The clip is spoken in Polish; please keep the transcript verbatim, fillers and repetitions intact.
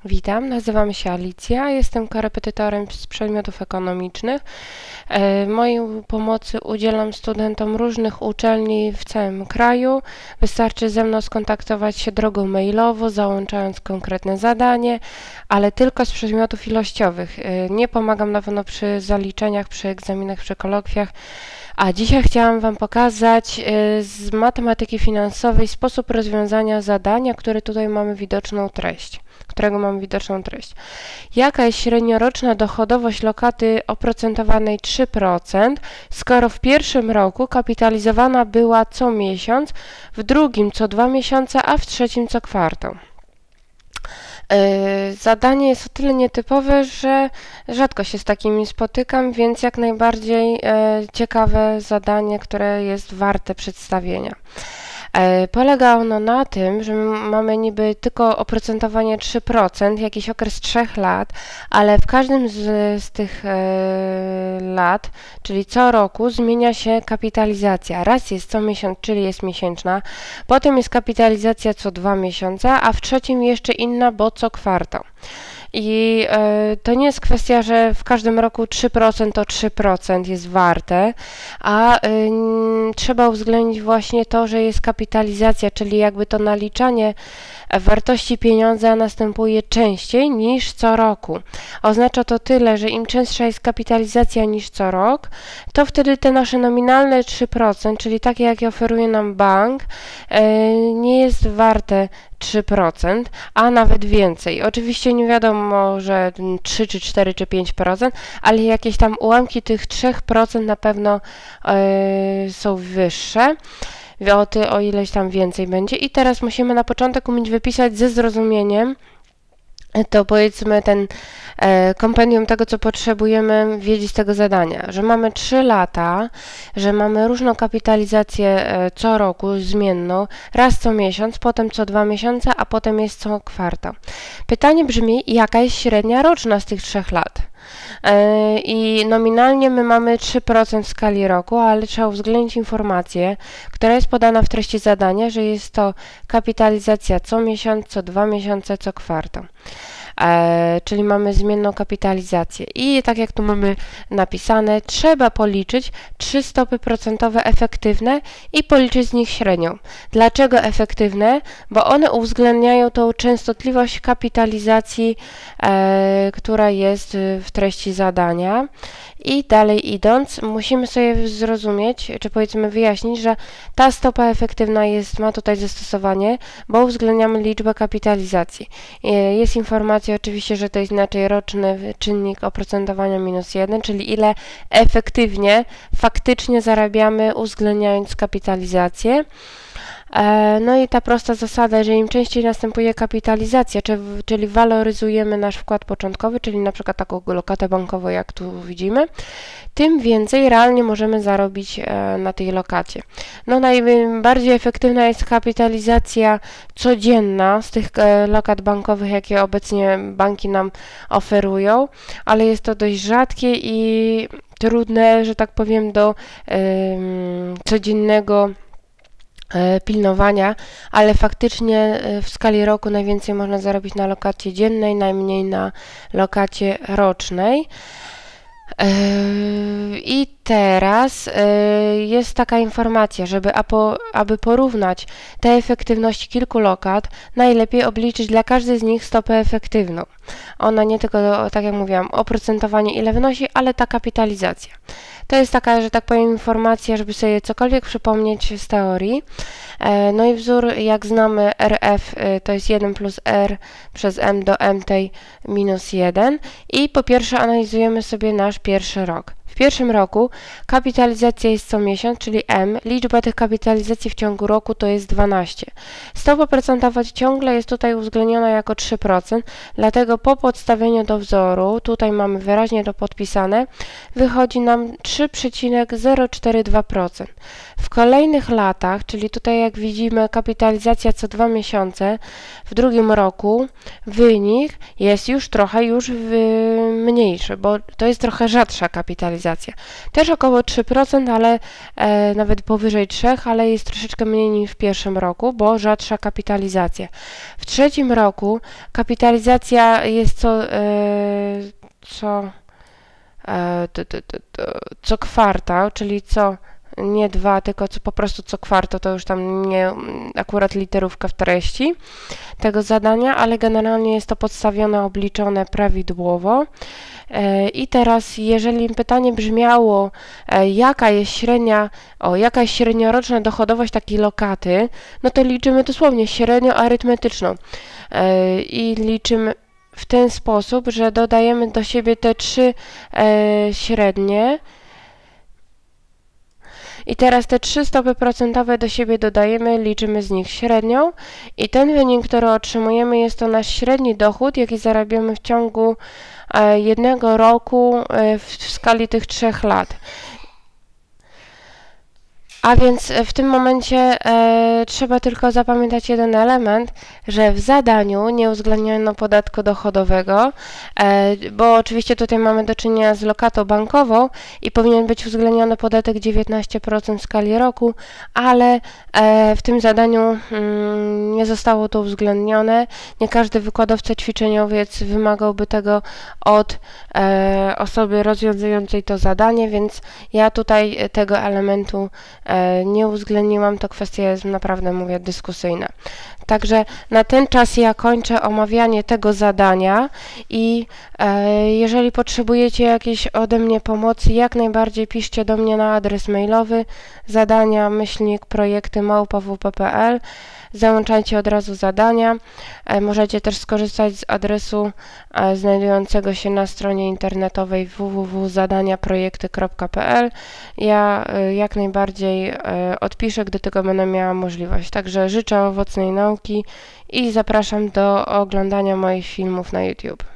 Witam, nazywam się Alicja, jestem korepetytorem z przedmiotów ekonomicznych. Mojej pomocy udzielam studentom różnych uczelni w całym kraju. Wystarczy ze mną skontaktować się drogą mailową, załączając konkretne zadanie, ale tylko z przedmiotów ilościowych. Nie pomagam na pewno przy zaliczeniach, przy egzaminach, przy kolokwiach. A dzisiaj chciałam Wam pokazać z matematyki finansowej sposób rozwiązania zadania, które tutaj mamy widoczną treść. którego mamy widoczną treść. Jaka jest średnioroczna dochodowość lokaty oprocentowanej trzy procent, skoro w pierwszym roku kapitalizowana była co miesiąc, w drugim co dwa miesiące, a w trzecim co kwartał? Zadanie jest o tyle nietypowe, że rzadko się z takimi spotykam, więc jak najbardziej ciekawe zadanie, które jest warte przedstawienia. Polega ono na tym, że mamy niby tylko oprocentowanie trzy procent, jakiś okres trzech lat, ale w każdym z, z tych e, lat, czyli co roku, zmienia się kapitalizacja. Raz jest co miesiąc, czyli jest miesięczna, potem jest kapitalizacja co dwa miesiące, a w trzecim jeszcze inna, bo co kwartał. I y, to nie jest kwestia, że w każdym roku trzy procent to trzy procent jest warte, a y, trzeba uwzględnić właśnie to, że jest kapitalizacja, czyli jakby to naliczanie wartości pieniądza następuje częściej niż co roku. Oznacza to tyle, że im częstsza jest kapitalizacja niż co rok, to wtedy te nasze nominalne trzy procent, czyli takie jakie oferuje nam bank, y, nie jest warte trzy procent, a nawet więcej. Oczywiście nie wiadomo, że trzy, czy cztery, czy pięć procent, ale jakieś tam ułamki tych trzy procent na pewno yy, są wyższe. O, ty, o ileś tam więcej będzie. I teraz musimy na początek umieć wypisać ze zrozumieniem, to powiedzmy ten e, kompendium tego, co potrzebujemy wiedzieć z tego zadania, że mamy trzy lata, że mamy różną kapitalizację e, co roku, zmienną, raz co miesiąc, potem co dwa miesiące, a potem jest co kwartał. Pytanie brzmi, jaka jest średnia roczna z tych trzech lat? E, I nominalnie my mamy trzy procent w skali roku, ale trzeba uwzględnić informację, która jest podana w treści zadania, że jest to kapitalizacja co miesiąc, co dwa miesiące, co kwartał. E, czyli mamy zmienną kapitalizację. I tak jak tu mamy napisane, trzeba policzyć trzy stopy procentowe efektywne i policzyć z nich średnią. Dlaczego efektywne? Bo one uwzględniają tą częstotliwość kapitalizacji, e, która jest w treści zadania. I dalej idąc, musimy sobie zrozumieć, czy powiedzmy wyjaśnić, że ta stopa efektywna jest, ma tutaj zastosowanie, bo uwzględniamy liczbę kapitalizacji. Jest informacja oczywiście, że to jest inaczej roczny czynnik oprocentowania minus jeden, czyli ile efektywnie, faktycznie zarabiamy, uwzględniając kapitalizację. No i ta prosta zasada, że im częściej następuje kapitalizacja, czyli waloryzujemy nasz wkład początkowy, czyli na przykład taką lokatę bankową, jak tu widzimy, tym więcej realnie możemy zarobić na tej lokacie. No najbardziej efektywna jest kapitalizacja codzienna z tych lokat bankowych, jakie obecnie banki nam oferują, ale jest to dość rzadkie i trudne, że tak powiem, do um, codziennego pilnowania, ale faktycznie w skali roku najwięcej można zarobić na lokacie dziennej, najmniej na lokacie rocznej. I teraz jest taka informacja, żeby aby porównać te efektywności kilku lokat, najlepiej obliczyć dla każdej z nich stopę efektywną. Ona nie tylko, tak jak mówiłam, oprocentowanie ile wynosi, ale ta kapitalizacja. To jest taka, że tak powiem, informacja, żeby sobie cokolwiek przypomnieć z teorii. No i wzór, jak znamy, R F to jest jeden plus R przez M do M tej minus jeden. I po pierwsze analizujemy sobie nasz pierwszy rok. W pierwszym roku kapitalizacja jest co miesiąc, czyli M. Liczba tych kapitalizacji w ciągu roku to jest dwanaście. Stopa procentowa ciągle jest tutaj uwzględniona jako trzy procent, dlatego po podstawieniu do wzoru, tutaj mamy wyraźnie to podpisane, wychodzi nam trzy przecinek zero cztery dwa procent. W kolejnych latach, czyli tutaj jak widzimy kapitalizacja co dwa miesiące, w drugim roku wynik jest już trochę już mniejszy, bo to jest trochę rzadsza kapitalizacja. kapitalizacja. Też około trzy procent, ale e, nawet powyżej trzy procent, ale jest troszeczkę mniej niż w pierwszym roku, bo rzadsza kapitalizacja. W trzecim roku kapitalizacja jest co, e, co, e, to, to, to, to, co kwartał, czyli co nie dwa, tylko co, po prostu co kwartał, to już tam nie akurat literówka w treści tego zadania, ale generalnie jest to podstawione, obliczone prawidłowo. I teraz, jeżeli pytanie brzmiało, jaka jest średnia, o, jaka jest średnioroczna dochodowość takiej lokaty, no to liczymy dosłownie średnią arytmetyczną i liczymy w ten sposób, że dodajemy do siebie te trzy średnie. I teraz te trzy stopy procentowe do siebie dodajemy, liczymy z nich średnią i ten wynik, który otrzymujemy, jest to nasz średni dochód, jaki zarabiamy w ciągu jednego roku w skali tych trzech lat. A więc w tym momencie e, trzeba tylko zapamiętać jeden element, że w zadaniu nie uwzględniono podatku dochodowego, e, bo oczywiście tutaj mamy do czynienia z lokatą bankową i powinien być uwzględniony podatek dziewiętnaście procent w skali roku, ale e, w tym zadaniu mm, nie zostało to uwzględnione. Nie każdy wykładowca ćwiczeniowiec wymagałby tego od e, osoby rozwiązującej to zadanie, więc ja tutaj tego elementu e, nie uwzględniłam, to kwestia jest naprawdę, mówię, dyskusyjna. Także na ten czas ja kończę omawianie tego zadania i e, jeżeli potrzebujecie jakiejś ode mnie pomocy, jak najbardziej piszcie do mnie na adres mailowy zadania myślnik projekty małpa w p kropka p l. Załączajcie od razu zadania. E, możecie też skorzystać z adresu e, znajdującego się na stronie internetowej w w w kropka zadania projekty kropka p l. Ja e, jak najbardziej e, odpiszę, gdy tylko będę miała możliwość. Także życzę owocnej nauki i zapraszam do oglądania moich filmów na YouTube.